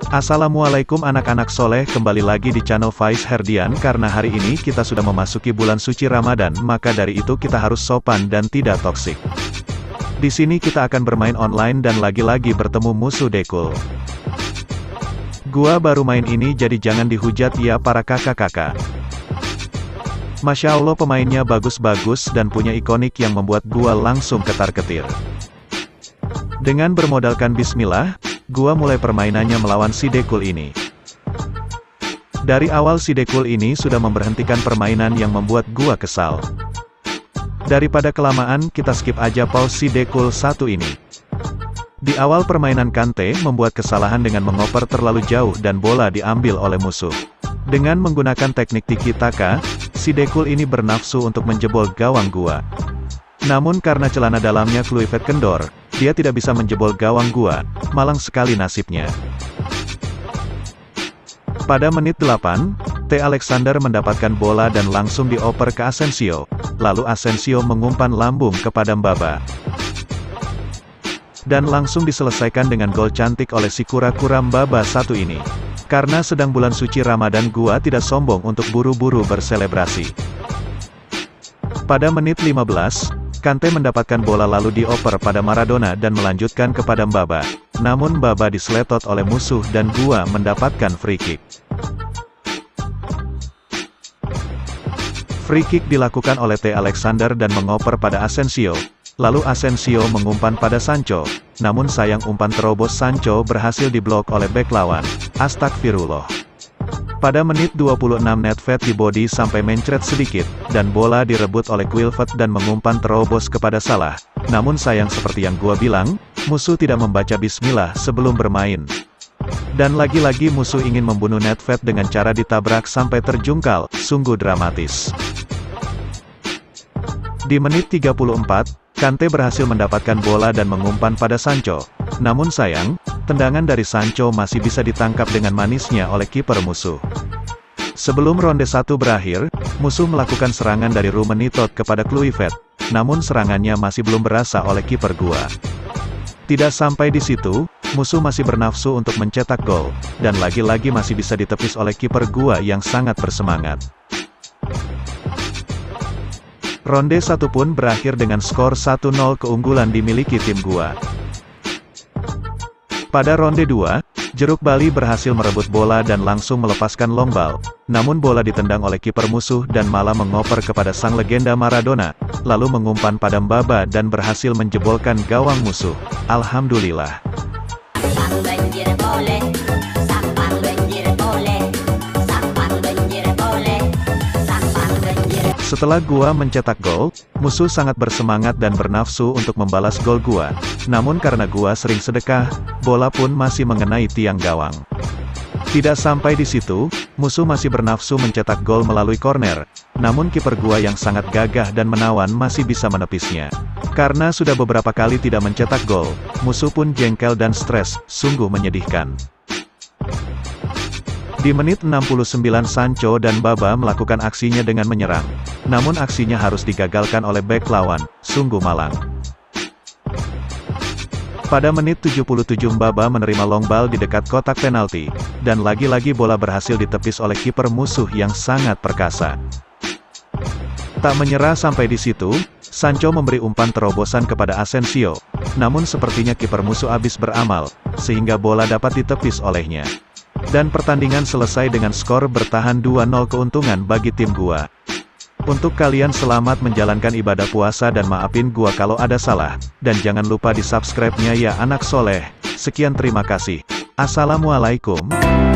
Assalamualaikum anak-anak soleh, kembali lagi di channel Faiz Herdian. Karena hari ini kita sudah memasuki bulan suci Ramadan, maka dari itu kita harus sopan dan tidak toksik. Di sini kita akan bermain online dan lagi-lagi bertemu musuh dekul. Gua baru main ini jadi jangan dihujat ya para kakak-kakak. Masya Allah, pemainnya bagus-bagus dan punya ikonik yang membuat gua langsung ketar-ketir. Dengan bermodalkan bismillah, gua mulai permainannya melawan si dekul ini. Dari awal si dekul ini sudah memberhentikan permainan yang membuat gua kesal. Daripada kelamaan, kita skip aja pause si dekul satu ini. Di awal permainan Kante membuat kesalahan dengan mengoper terlalu jauh dan bola diambil oleh musuh. Dengan menggunakan teknik tiki-taka, si dekul ini bernafsu untuk menjebol gawang gua. Namun karena celana dalamnya Kluivert kendor, dia tidak bisa menjebol gawang gua, malang sekali nasibnya. Pada menit 8, T. Alexander mendapatkan bola dan langsung dioper ke Asensio, lalu Asensio mengumpan lambung kepada Mbaba. Dan langsung diselesaikan dengan gol cantik oleh si kura-kura Mbaba satu ini. Karena sedang bulan suci Ramadan, gua tidak sombong untuk buru-buru berselebrasi. Pada menit 15, Kante mendapatkan bola lalu dioper pada Maradona dan melanjutkan kepada Mbaba. Namun Mbaba diseletot oleh musuh dan gua mendapatkan free kick. Free kick dilakukan oleh T. Alexander dan mengoper pada Asensio. Lalu Asensio mengumpan pada Sancho. Namun sayang umpan terobos Sancho berhasil diblok oleh bek lawan. Astagfirullah. Pada menit 26 Nedved di body sampai mencret sedikit, dan bola direbut oleh Kluivert dan mengumpan terobos kepada Salah. Namun sayang seperti yang gua bilang, musuh tidak membaca bismillah sebelum bermain. Dan lagi-lagi musuh ingin membunuh Nedved dengan cara ditabrak sampai terjungkal, sungguh dramatis. Di menit 34, Kante berhasil mendapatkan bola dan mengumpan pada Sancho. Namun sayang, tendangan dari Sancho masih bisa ditangkap dengan manisnya oleh kiper musuh. Sebelum ronde 1 berakhir, musuh melakukan serangan dari Rummenigge kepada Kluivert. Namun serangannya masih belum berasa oleh kiper gua. Tidak sampai di situ, musuh masih bernafsu untuk mencetak gol, dan lagi-lagi masih bisa ditepis oleh kiper gua yang sangat bersemangat. Ronde 1 pun berakhir dengan skor 1-0 keunggulan dimiliki tim gua. Pada ronde 2, Jeruk Bali berhasil merebut bola dan langsung melepaskan long ball. Namun bola ditendang oleh kiper musuh dan malah mengoper kepada sang legenda Maradona, lalu mengumpan pada Mbaba dan berhasil menjebolkan gawang musuh. Alhamdulillah. Setelah gua mencetak gol, musuh sangat bersemangat dan bernafsu untuk membalas gol gua. Namun karena gua sering sedekah, bola pun masih mengenai tiang gawang. Tidak sampai di situ, musuh masih bernafsu mencetak gol melalui corner. Namun kiper gua yang sangat gagah dan menawan masih bisa menepisnya. Karena sudah beberapa kali tidak mencetak gol, musuh pun jengkel dan stres, sungguh menyedihkan. Di menit 69 Sancho dan Mbaba melakukan aksinya dengan menyerang. Namun aksinya harus digagalkan oleh bek lawan, sungguh malang. Pada menit 77 Mbaba menerima long ball di dekat kotak penalti, dan lagi-lagi bola berhasil ditepis oleh kiper musuh yang sangat perkasa. Tak menyerah sampai di situ, Sancho memberi umpan terobosan kepada Asensio. Namun sepertinya kiper musuh habis beramal, sehingga bola dapat ditepis olehnya. Dan pertandingan selesai dengan skor bertahan 2-0 keuntungan bagi tim gua. Untuk kalian selamat menjalankan ibadah puasa dan maafin gua kalau ada salah. Dan jangan lupa di subscribe-nya ya anak soleh. Sekian terima kasih. Assalamualaikum.